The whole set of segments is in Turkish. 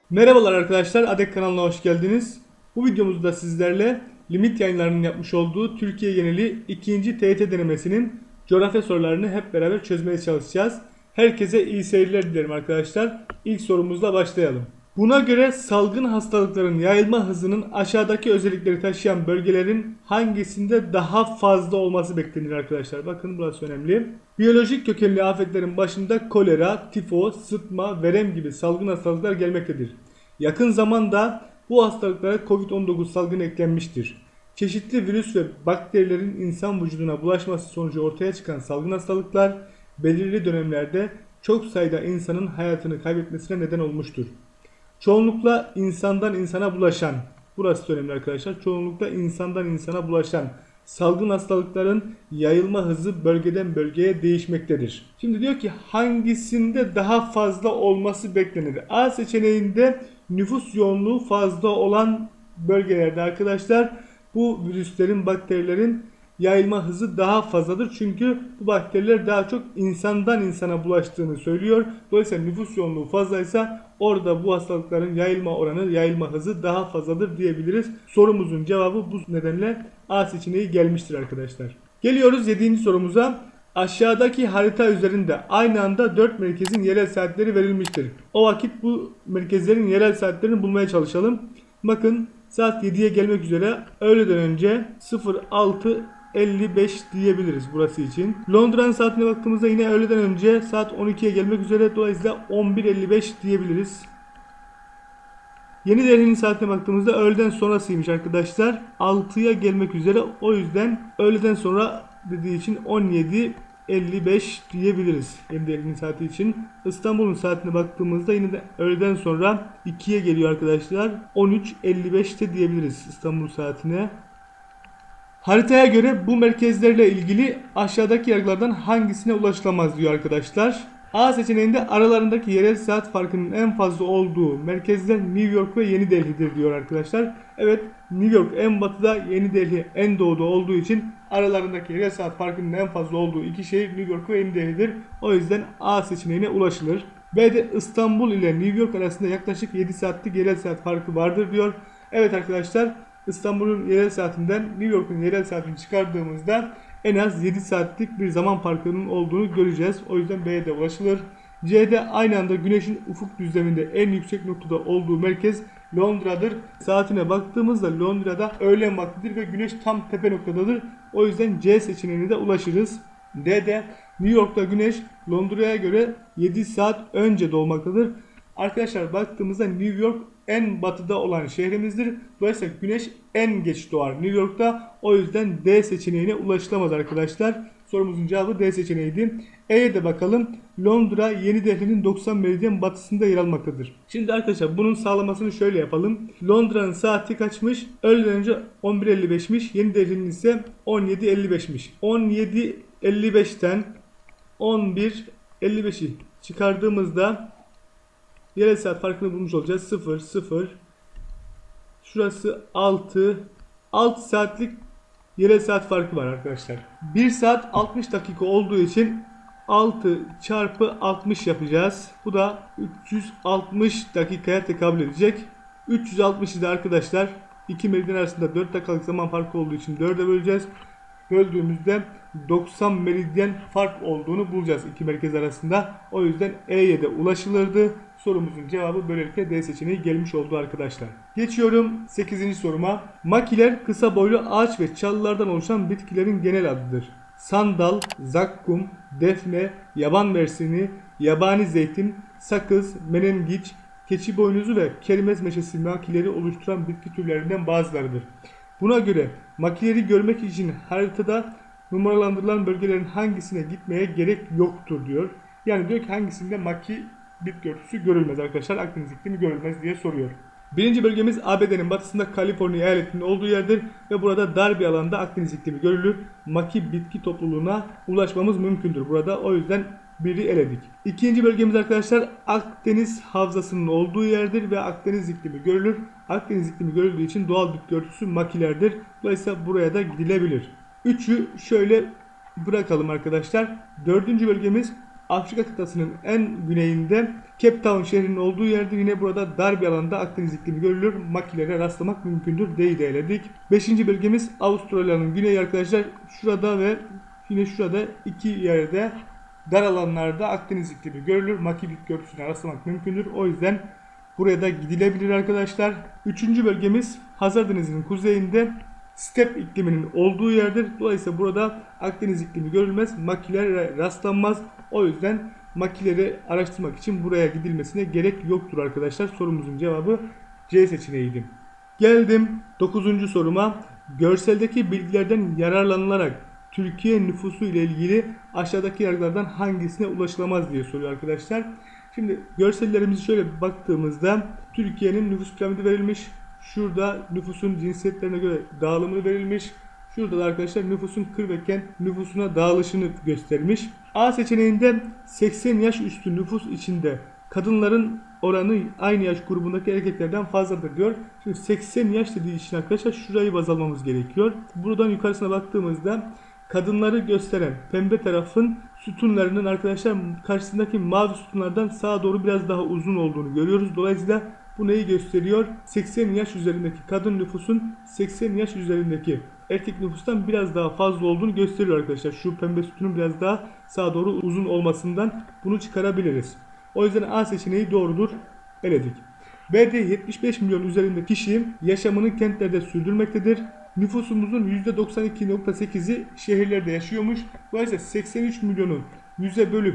Merhabalar arkadaşlar, ADEK kanalına hoş geldiniz. Bu videomuzda sizlerle Limit Yayınları'nın yapmış olduğu Türkiye geneli 2. TYT denemesinin coğrafya sorularını hep beraber çözmeye çalışacağız. Herkese iyi seyirler dilerim arkadaşlar. İlk sorumuzla başlayalım. Buna göre salgın hastalıkların yayılma hızının aşağıdaki özellikleri taşıyan bölgelerin hangisinde daha fazla olması beklenir arkadaşlar? Bakın burası önemli. Biyolojik kökenli afetlerin başında kolera, tifo, sıtma, verem gibi salgın hastalıklar gelmektedir. Yakın zamanda bu hastalıklara Covid-19 salgını eklenmiştir. Çeşitli virüs ve bakterilerin insan vücuduna bulaşması sonucu ortaya çıkan salgın hastalıklar belirli dönemlerde çok sayıda insanın hayatını kaybetmesine neden olmuştur. Çoğunlukla insandan insana bulaşan, burası önemli arkadaşlar, çoğunlukla insandan insana bulaşan salgın hastalıkların yayılma hızı bölgeden bölgeye değişmektedir. Şimdi diyor ki hangisinde daha fazla olması beklenir? A seçeneğinde nüfus yoğunluğu fazla olan bölgelerde arkadaşlar bu virüslerin, bakterilerin yayılma hızı daha fazladır. Çünkü bu bakteriler daha çok insandan insana bulaştığını söylüyor. Dolayısıyla nüfus yoğunluğu fazlaysa orada bu hastalıkların yayılma oranı, yayılma hızı daha fazladır diyebiliriz. Sorumuzun cevabı bu nedenle A seçeneği gelmiştir arkadaşlar. Geliyoruz 7. sorumuza. Aşağıdaki harita üzerinde aynı anda 4 merkezin yerel saatleri verilmiştir. O vakit bu merkezlerin yerel saatlerini bulmaya çalışalım. Bakın saat 7'ye gelmek üzere öğleden önce 06:55 diyebiliriz burası için. Londra'nın saatine baktığımızda yine öğleden önce saat 12'ye gelmek üzere, dolayısıyla 11:55 diyebiliriz. Yeni Delhi'nin saatine baktığımızda öğleden sonrasıymış arkadaşlar. 6'ya gelmek üzere, o yüzden öğleden sonra dediği için 17:55 diyebiliriz Yeni Delhi'nin saati için. İstanbul'un saatine baktığımızda yine de öğleden sonra 2'ye geliyor arkadaşlar. 13:55'te diyebiliriz İstanbul saatine. Haritaya göre bu merkezlerle ilgili aşağıdaki yargılardan hangisine ulaşılamaz diyor arkadaşlar. A seçeneğinde aralarındaki yerel saat farkının en fazla olduğu merkezler New York ve Yeni Delhi'dir diyor arkadaşlar. Evet, New York en batıda, Yeni Delhi en doğuda olduğu için aralarındaki yerel saat farkının en fazla olduğu iki şehir New York ve Yeni Delhi'dir. O yüzden A seçeneğine ulaşılır. B'de İstanbul ile New York arasında yaklaşık 7 saatlik yerel saat farkı vardır diyor. Evet arkadaşlar, İstanbul'un yerel saatinden New York'un yerel saatini çıkardığımızda en az 7 saatlik bir zaman farkının olduğunu göreceğiz. O yüzden B'ye de ulaşılır. C'de aynı anda güneşin ufuk düzleminde en yüksek noktada olduğu merkez Londra'dır. Saatine baktığımızda Londra'da öğlen vaktidir ve güneş tam tepe noktadadır. O yüzden C seçeneğine de ulaşırız. D'de New York'ta güneş Londra'ya göre 7 saat önce doğmaktadır. Arkadaşlar baktığımızda New York en batıda olan şehrimizdir. Dolayısıyla güneş en geç doğar New York'ta. O yüzden D seçeneğine ulaşılamaz arkadaşlar. Sorumuzun cevabı D seçeneğiydi. E'ye de bakalım. Londra Yeni Delhi'nin 90 meridyen batısında yer almaktadır. Şimdi arkadaşlar bunun sağlamasını şöyle yapalım. Londra'nın saati kaçmış? Öğleden önce 11:55'miş. Yeni Delhi'nin ise 17:55'miş. 17:55'ten 11:55'i çıkardığımızda yerel saat farkını bulmuş olacağız. 0, 0. Şurası 6. 6 saatlik yerel saat farkı var arkadaşlar. 1 saat 60 dakika olduğu için 6 çarpı 60 yapacağız. Bu da 360 dakikaya tekabül edecek. 360'ı da arkadaşlar 2 meridyen arasında 4 dakikalık zaman farkı olduğu için 4'e böleceğiz. Böldüğümüzde 90 meridyen fark olduğunu bulacağız iki merkez arasında. O yüzden E'ye de ulaşılırdı. Sorumuzun cevabı böylelikle D seçeneği gelmiş oldu arkadaşlar. Geçiyorum 8. soruma. Makiler kısa boylu ağaç ve çalılardan oluşan bitkilerin genel adıdır. Sandal, zakkum, defne, yaban mersini, yabani zeytin, sakız, menengiç, keçi boynuzu ve kerimez meşesi makileri oluşturan bitki türlerinden bazılarıdır. Buna göre makileri görmek için haritada numaralandırılan bölgelerin hangisine gitmeye gerek yoktur diyor. Yani diyor ki hangisinde maki bitki örtüsü görülmez arkadaşlar, Akdeniz iklimi görülmez diye soruyor. Birinci bölgemiz ABD'nin batısında Kaliforniya eyaletinin olduğu yerdir ve burada dar bir alanda Akdeniz iklimi görülür. Maki bitki topluluğuna ulaşmamız mümkündür burada, o yüzden biri eledik. İkinci bölgemiz arkadaşlar Akdeniz havzasının olduğu yerdir ve Akdeniz iklimi görülür. Akdeniz iklimi görüldüğü için doğal bitki örtüsü makilerdir. Dolayısıyla buraya da gidilebilir. 3'ü şöyle bırakalım arkadaşlar. Dördüncü bölgemiz Afrika kıtasının en güneyinde Cape Town şehrinin olduğu yerde yine burada dar bir alanda Akdeniz iklimi görülür. Makilere rastlamak mümkündür. D'yi de eledik. 5. bölgemiz Avustralya'nın güneyi arkadaşlar. Şurada ve yine şurada iki yerde dar alanlarda Akdeniz iklimi görülür. Maki bitki rastlamak mümkündür. O yüzden buraya da gidilebilir arkadaşlar. 3. bölgemiz Hazar Denizi'nin kuzeyinde step ikliminin olduğu yerdir. Dolayısıyla burada Akdeniz iklimi görülmez. Makilere rastlanmaz. O yüzden makileri araştırmak için buraya gidilmesine gerek yoktur arkadaşlar. Sorumuzun cevabı C seçeneğiydi. Geldim 9. soruma. Görseldeki bilgilerden yararlanılarak Türkiye nüfusu ile ilgili aşağıdaki yargılardan hangisine ulaşılamaz diye soruyor arkadaşlar. Şimdi görsellerimizi şöyle baktığımızda Türkiye'nin nüfus piramidi verilmiş. Şurada nüfusun cinsiyetlerine göre dağılımı verilmiş. Şurada da arkadaşlar nüfusun kır ve kent nüfusuna dağılışını göstermiş. A seçeneğinde 80 yaş üstü nüfus içinde kadınların oranı aynı yaş grubundaki erkeklerden fazladır diyor. Şimdi 80 yaş dediği için arkadaşlar şurayı baz almamız gerekiyor. Buradan yukarısına baktığımızda kadınları gösteren pembe tarafın sütunlarının arkadaşlar karşısındaki mavi sütunlardan sağa doğru biraz daha uzun olduğunu görüyoruz. Dolayısıyla bu neyi gösteriyor? 80 yaş üzerindeki kadın nüfusun 80 yaş üzerindeki erkek nüfustan biraz daha fazla olduğunu gösteriyor arkadaşlar. Şu pembe sütunun biraz daha sağa doğru uzun olmasından bunu çıkarabiliriz. O yüzden A seçeneği doğrudur. Eledik. B'de 75 milyon üzerinde kişi yaşamını kentlerde sürdürmektedir. Nüfusumuzun %92.8'i şehirlerde yaşıyormuş. Dolayısıyla 83 milyonu 100'e bölüp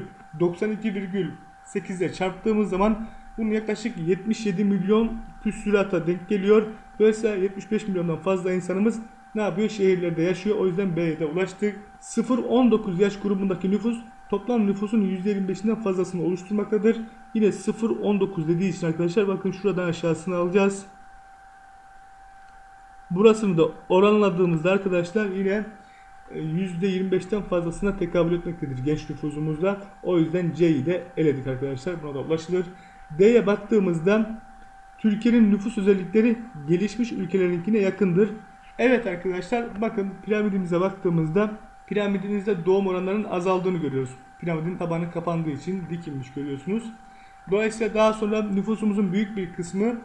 92,8'e çarptığımız zaman bunun yaklaşık 77 milyon küsurata denk geliyor. Dolayısıyla 75 milyondan fazla insanımız ne yapıyor? Şehirlerde yaşıyor. O yüzden B'ye de ulaştık. 0-19 yaş grubundaki nüfus toplam nüfusun %25'inden fazlasını oluşturmaktadır. Yine 0-19 dediği için arkadaşlar bakın şuradan aşağısını alacağız. Burasını da oranladığımızda arkadaşlar yine %25'ten fazlasına tekabül etmektedir genç nüfusumuzda. O yüzden C'yi de eledik arkadaşlar. Buna da ulaşılır. D'ye baktığımızda Türkiye'nin nüfus özellikleri gelişmiş ülkelerinkine yakındır. Evet arkadaşlar bakın piramidimize baktığımızda piramidimizde doğum oranlarının azaldığını görüyoruz. Piramidin tabanı kapandığı için dikilmiş görüyorsunuz. Dolayısıyla daha sonra nüfusumuzun büyük bir kısmı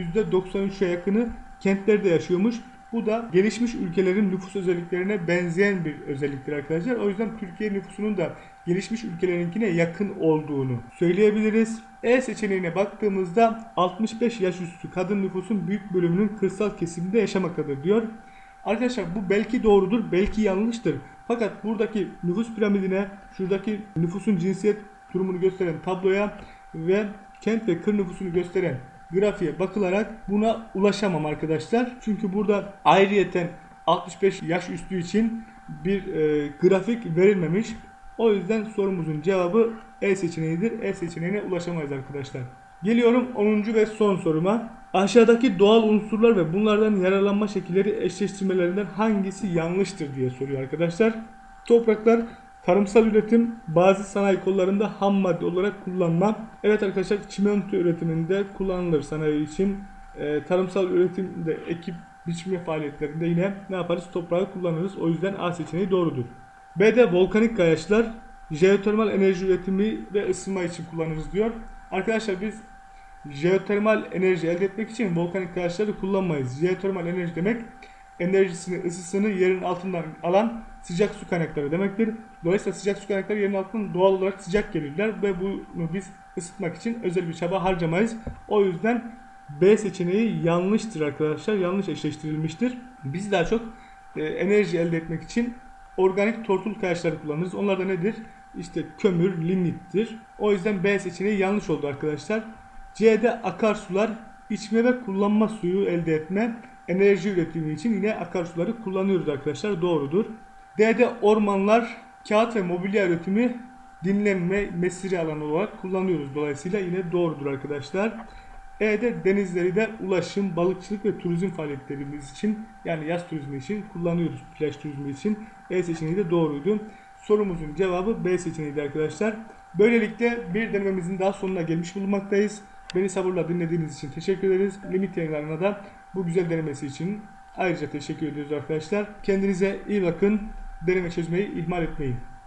%93'e yakını kentlerde yaşıyormuş. Bu da gelişmiş ülkelerin nüfus özelliklerine benzeyen bir özelliktir arkadaşlar. O yüzden Türkiye nüfusunun da gelişmiş ülkelerinkine yakın olduğunu söyleyebiliriz. E seçeneğine baktığımızda 65 yaş üstü kadın nüfusun büyük bölümünün kırsal kesimde yaşamaktadır diyor. Arkadaşlar bu belki doğrudur, belki yanlıştır. Fakat buradaki nüfus piramidine, şuradaki nüfusun cinsiyet durumunu gösteren tabloya ve kent ve kır nüfusunu gösteren grafiğe bakılarak buna ulaşamam arkadaşlar. Çünkü burada ayrıyeten 65 yaş üstü için bir grafik verilmemiş. O yüzden sorumuzun cevabı E seçeneğidir. E seçeneğine ulaşamayız arkadaşlar. Geliyorum 10. ve son soruma. Aşağıdaki doğal unsurlar ve bunlardan yararlanma şekilleri eşleştirmelerinden hangisi yanlıştır diye soruyor arkadaşlar. Topraklar, tarımsal üretim, bazı sanayi kollarında ham madde olarak kullanma. Evet arkadaşlar çimento üretiminde kullanılır sanayi için. Tarımsal üretimde ekip biçme faaliyetlerinde yine ne yaparız? Toprağı kullanırız. O yüzden A seçeneği doğrudur. B'de volkanik kayaçlar, jeotermal enerji üretimi ve ısınma için kullanırız diyor. Arkadaşlar biz jeotermal enerji elde etmek için volkanik kayaçları kullanmayız. Jeotermal enerji demek enerjisini, ısısını yerin altından alan sıcak su kaynakları demektir. Dolayısıyla sıcak su kaynakları yerin altından doğal olarak sıcak gelirler ve bunu biz ısıtmak için özel bir çaba harcamayız. O yüzden B seçeneği yanlıştır arkadaşlar. Yanlış eşleştirilmiştir. Biz daha çok enerji elde etmek için organik tortul kayaçları kullanırız. Onlar da nedir? İşte kömür, lignittir. O yüzden B seçeneği yanlış oldu arkadaşlar. C'de akarsular, içme ve kullanma suyu elde etme, enerji üretimi için yine akarsuları kullanıyoruz arkadaşlar. Doğrudur. D'de ormanlar, kağıt ve mobilya üretimi, dinlenme, mesire alanı olarak kullanıyoruz. Dolayısıyla yine doğrudur arkadaşlar. E'de denizleri de ulaşım, balıkçılık ve turizm faaliyetlerimiz için yani yaz turizmi için kullanıyoruz. Plaj turizmi için E seçeneği de doğruydu. Sorumuzun cevabı B seçeneğiydi arkadaşlar. Böylelikle bir denememizin daha sonuna gelmiş bulunmaktayız. Beni sabırla dinlediğiniz için teşekkür ederiz. Limit yayınlarına da bu güzel denemesi için ayrıca teşekkür ediyoruz arkadaşlar. Kendinize iyi bakın. Deneme çözmeyi ihmal etmeyin.